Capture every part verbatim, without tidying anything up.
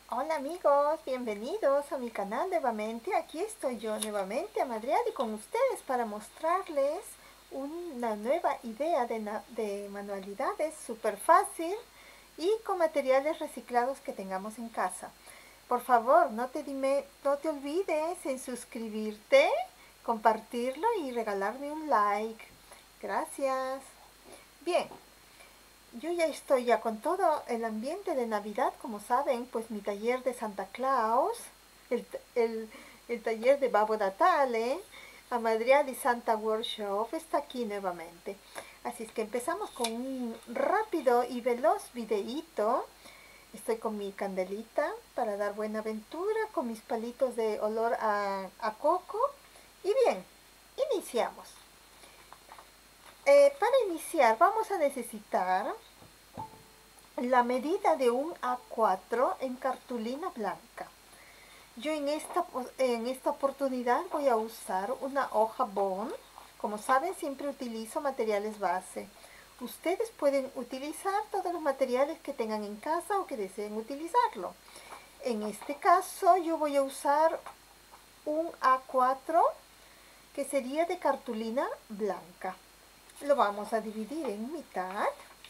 Hola amigos, bienvenidos a mi canal nuevamente. Aquí estoy yo nuevamente, Amadriadi, con ustedes para mostrarles una nueva idea de, de manualidades súper fácil y con materiales reciclados que tengamos en casa. Por favor, no te, dime, no te olvides en suscribirte, compartirlo y regalarme un like. Gracias. Bien, yo ya estoy ya con todo el ambiente de Navidad, como saben, pues mi taller de Santa Claus, el, el, el taller de Babbo Natale, Amadriad y Santa Workshop está aquí nuevamente. Así es que empezamos con un rápido y veloz videíto. Estoy con mi candelita para dar buena aventura, con mis palitos de olor a, a coco. Y bien, iniciamos. Eh, para iniciar vamos a necesitar la medida de un A cuatro en cartulina blanca. Yo en esta, en esta oportunidad voy a usar una hoja bond. Como saben, siempre utilizo materiales base. Ustedes pueden utilizar todos los materiales que tengan en casa o que deseen utilizarlo. En este caso yo voy a usar un A cuatro que sería de cartulina blanca. Lo vamos a dividir en mitad.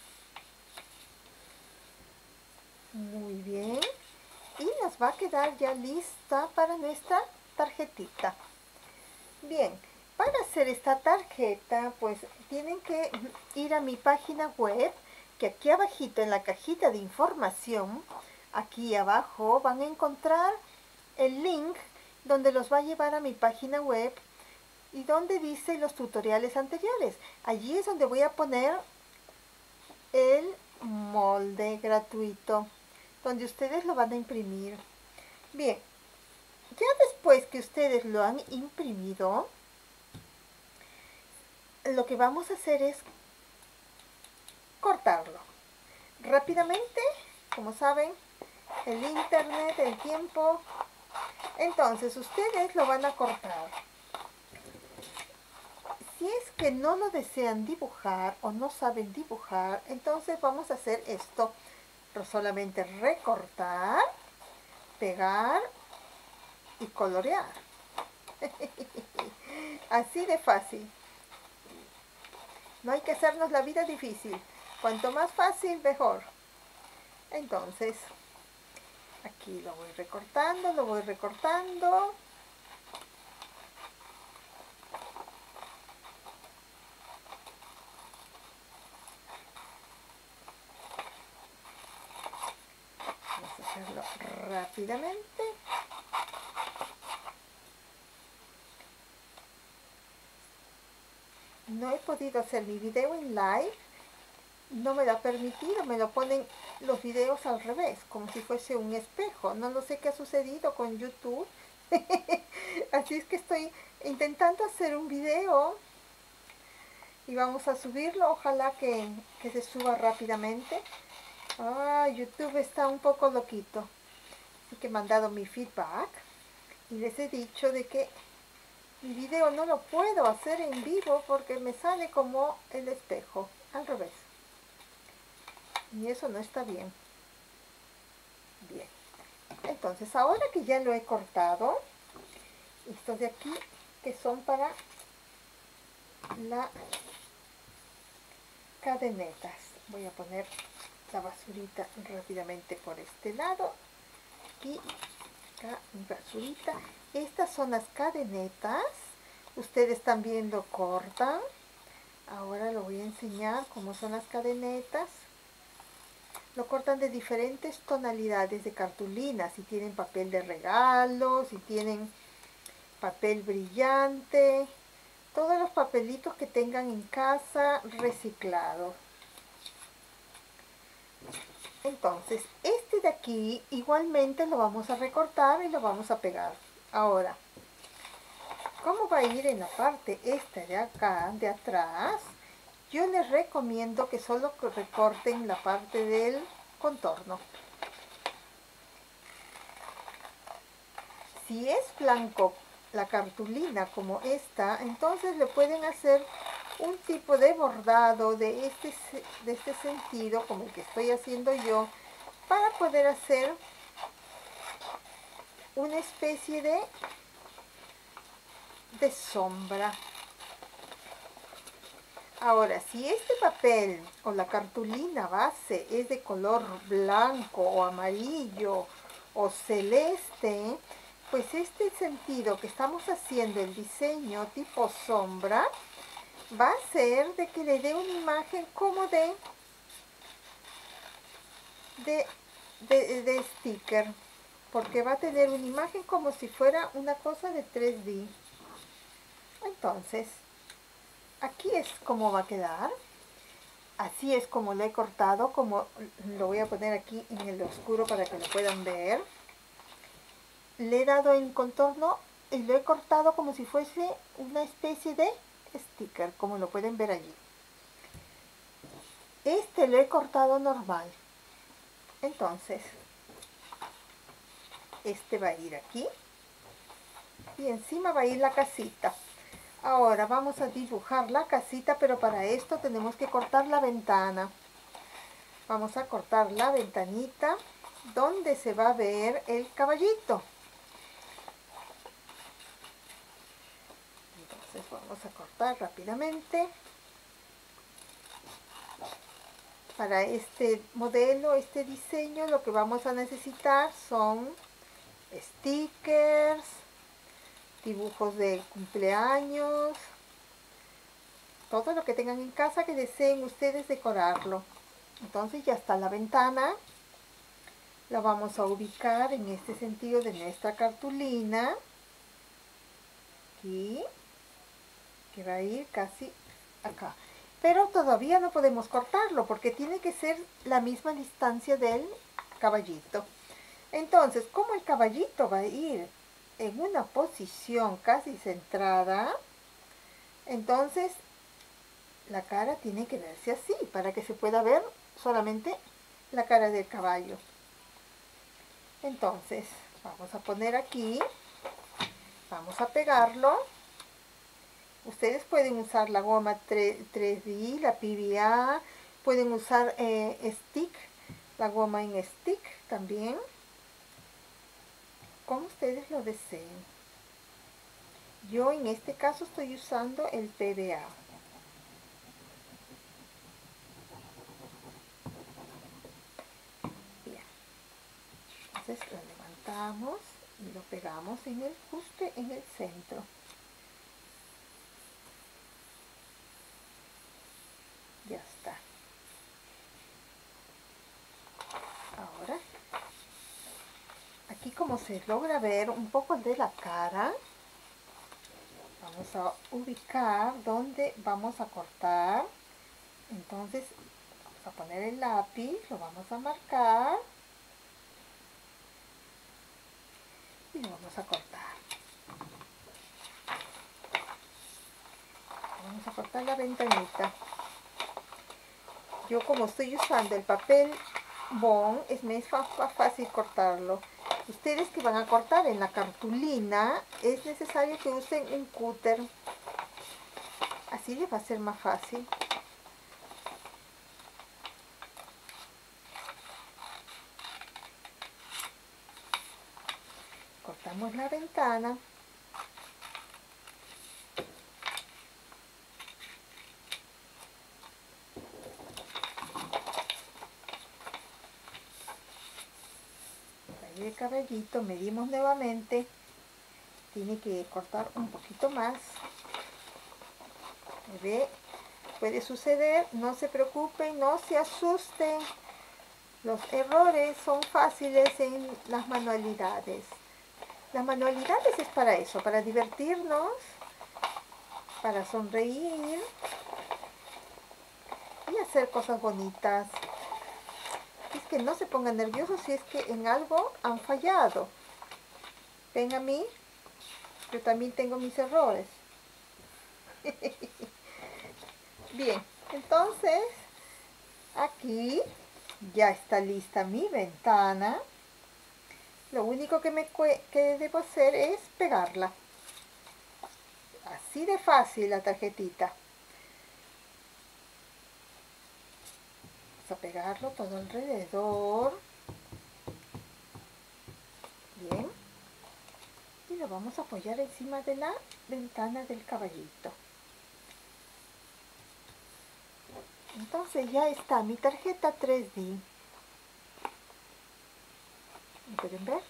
Muy bien. Y nos va a quedar ya lista para nuestra tarjetita. Bien, para hacer esta tarjeta, pues tienen que ir a mi página web, que aquí abajito en la cajita de información, aquí abajo van a encontrar el link donde los va a llevar a mi página web y donde dice los tutoriales anteriores. Allí es donde voy a poner el molde gratuito, donde ustedes lo van a imprimir. Bien, ya después que ustedes lo han imprimido, lo que vamos a hacer es cortarlo rápidamente. Como saben, el internet, el tiempo. Entonces ustedes lo van a cortar. Si es que no lo desean dibujar o no saben dibujar, entonces vamos a hacer esto. Pero solamente recortar, pegar y colorear. Así de fácil. No hay que hacernos la vida difícil. Cuanto más fácil, mejor. Entonces, aquí lo voy recortando, lo voy recortando. Vamos a hacerlo rápidamente. No he podido hacer mi video en live. No me lo ha permitido, me lo ponen los videos al revés, como si fuese un espejo. No lo sé qué ha sucedido con YouTube. Así es que estoy intentando hacer un video y vamos a subirlo. Ojalá que, que se suba rápidamente. Ah, YouTube está un poco loquito. Así que he mandado mi feedback y les he dicho de que mi video no lo puedo hacer en vivo porque me sale como el espejo, al revés. Y eso no está bien. Bien. Entonces, ahora que ya lo he cortado, estos de aquí que son para las cadenetas. Voy a poner la basurita rápidamente por este lado. Y acá mi basurita. Estas son las cadenetas. Ustedes también lo cortan. Ahora lo voy a enseñar cómo son las cadenetas. Lo cortan de diferentes tonalidades de cartulina, si tienen papel de regalo, si tienen papel brillante, todos los papelitos que tengan en casa reciclados. Entonces, este de aquí igualmente lo vamos a recortar y lo vamos a pegar. Ahora, ¿cómo va a ir en la parte esta de acá, de atrás? Yo les recomiendo que solo recorten la parte del contorno. Si es blanco la cartulina como esta, entonces le pueden hacer un tipo de bordado de este, de este sentido, como el que estoy haciendo yo, para poder hacer una especie de, de sombra. Ahora, si este papel o la cartulina base es de color blanco o amarillo o celeste, pues este sentido que estamos haciendo, el diseño tipo sombra, va a ser de que le dé una imagen como de, de, de, de sticker, porque va a tener una imagen como si fuera una cosa de tres D. Entonces, aquí es como va a quedar. Así es como lo he cortado, como lo voy a poner aquí en el oscuro para que lo puedan ver. Le he dado en contorno y lo he cortado como si fuese una especie de sticker, como lo pueden ver allí. Este lo he cortado normal. Entonces, este va a ir aquí y encima va a ir la casita. Ahora vamos a dibujar la casita, pero para esto tenemos que cortar la ventana. Vamos a cortar la ventanita donde se va a ver el caballito. Entonces vamos a cortar rápidamente. Para este modelo, este diseño, lo que vamos a necesitar son stickers, dibujos de cumpleaños, todo lo que tengan en casa que deseen ustedes decorarlo. Entonces ya está la ventana. La vamos a ubicar en este sentido de nuestra cartulina. Aquí, que va a ir casi acá. Pero todavía no podemos cortarlo porque tiene que ser la misma distancia del caballito. Entonces, como el caballito va a ir en una posición casi centrada, entonces la cara tiene que verse así para que se pueda ver solamente la cara del caballo. Entonces, vamos a poner aquí, vamos a pegarlo. Ustedes pueden usar la goma tres D, la P V A, pueden usar eh, stick, la goma en stick también, como ustedes lo deseen. Yo en este caso estoy usando el P V A. Bien, entonces lo levantamos y lo pegamos en el, justo en el centro. Ya está. Ahora, aquí como se logra ver un poco de la cara, vamos a ubicar donde vamos a cortar. Entonces, vamos a poner el lápiz, lo vamos a marcar y lo vamos a cortar. Vamos a cortar la ventanita. Yo como estoy usando el papel bond, es más fácil cortarlo. Ustedes que van a cortar en la cartulina, es necesario que usen un cúter. Así les va a ser más fácil. Cortamos la ventana. Ahí el caballito, medimos nuevamente. Tiene que cortar un poquito más. ¿Ve? Puede suceder, no se preocupen, no se asusten. Los errores son fáciles en las manualidades. Las manualidades es para eso, para divertirnos, para sonreír y hacer cosas bonitas. Es que no se pongan nerviosos si es que en algo han fallado. Ven a mí, yo también tengo mis errores. Bien, entonces aquí ya está lista mi ventana. Lo único que me que debo hacer es pegarla. Así de fácil la tarjetita. Vamos a pegarlo todo alrededor. Bien. lo vamos a apoyar encima de la ventana del caballito. Entonces ya está mi tarjeta tres D. ¿Pueden ver?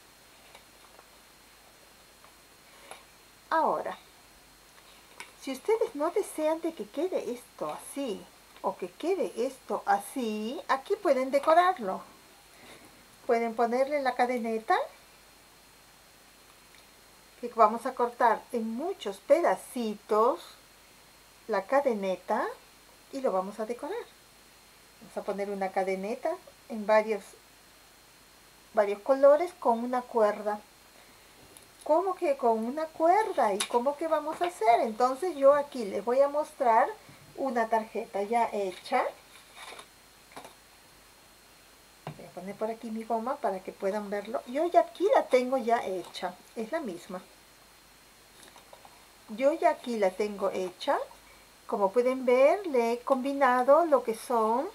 Ahora, si ustedes no desean de que quede esto así, o que quede esto así, aquí pueden decorarlo. Pueden ponerle la cadeneta, que vamos a cortar en muchos pedacitos la cadeneta y lo vamos a decorar. Vamos a poner una cadeneta en varios, varios colores con una cuerda. ¿Cómo que con una cuerda? ¿Y cómo que vamos a hacer? Entonces yo aquí les voy a mostrar una tarjeta ya hecha. Voy a poner por aquí mi goma para que puedan verlo. Yo ya aquí la tengo ya hecha. Es la misma. Yo ya aquí la tengo hecha. Como pueden ver, le he combinado lo que son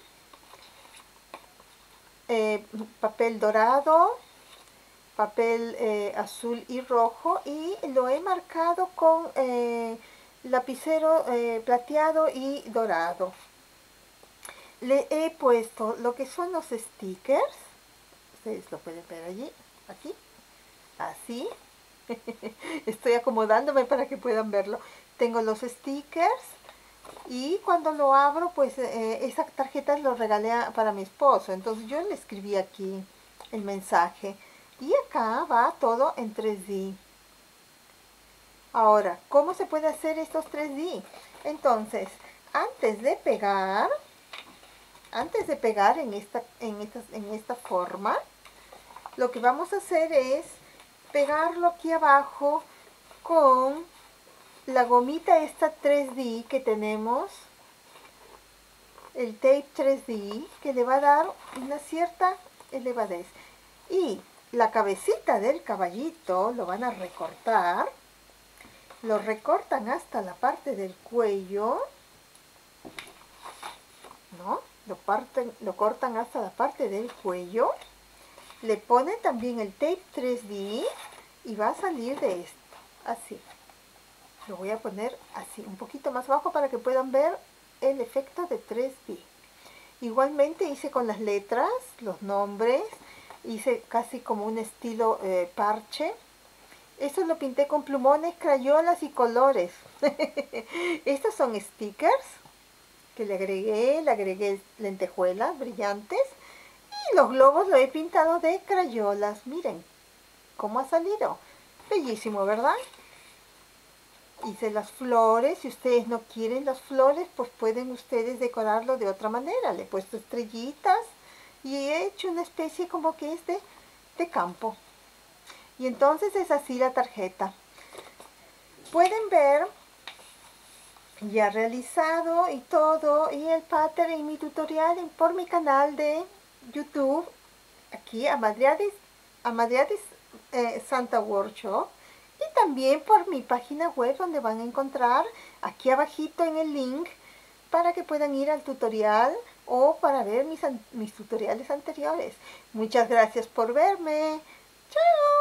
eh, papel dorado, papel eh, azul y rojo, y lo he marcado con eh, lapicero eh, plateado y dorado. Le he puesto lo que son los stickers, ustedes lo pueden ver allí, aquí, así. Estoy acomodándome para que puedan verlo. Tengo los stickers y cuando lo abro, pues eh, esa tarjeta lo regalé a, para mi esposo. Entonces yo le escribí aquí el mensaje. Y acá va todo en tres D. Ahora, ¿cómo se puede hacer estos tres D? Entonces, antes de pegar, antes de pegar en esta, en esta, en esta forma, lo que vamos a hacer es pegarlo aquí abajo con la gomita esta tres D que tenemos, el tape tres D, que le va a dar una cierta elevadez. Y la cabecita del caballito lo van a recortar, lo recortan hasta la parte del cuello, ¿no? Lo, parten, lo cortan hasta la parte del cuello, le ponen también el tape tres D y va a salir de esto, así. Lo voy a poner así, un poquito más bajo para que puedan ver el efecto de tres D. Igualmente hice con las letras, los nombres, hice casi como un estilo eh, parche. Esto lo pinté con plumones, crayolas y colores. Estos son stickers que le agregué, le agregué lentejuelas brillantes. Y los globos lo he pintado de crayolas. Miren cómo ha salido. Bellísimo, ¿verdad? Hice las flores. Si ustedes no quieren las flores, pues pueden ustedes decorarlo de otra manera. Le he puesto estrellitas y he hecho una especie como que es de, de campo. Y entonces es así la tarjeta. Pueden ver ya realizado y todo, y el pattern en mi tutorial en, por mi canal de YouTube, aquí Amadriadis, Amadriadis eh, Santa Workshop, y también por mi página web, donde van a encontrar aquí abajito en el link para que puedan ir al tutorial o para ver mis, mis tutoriales anteriores. Muchas gracias por verme. ¡Chao!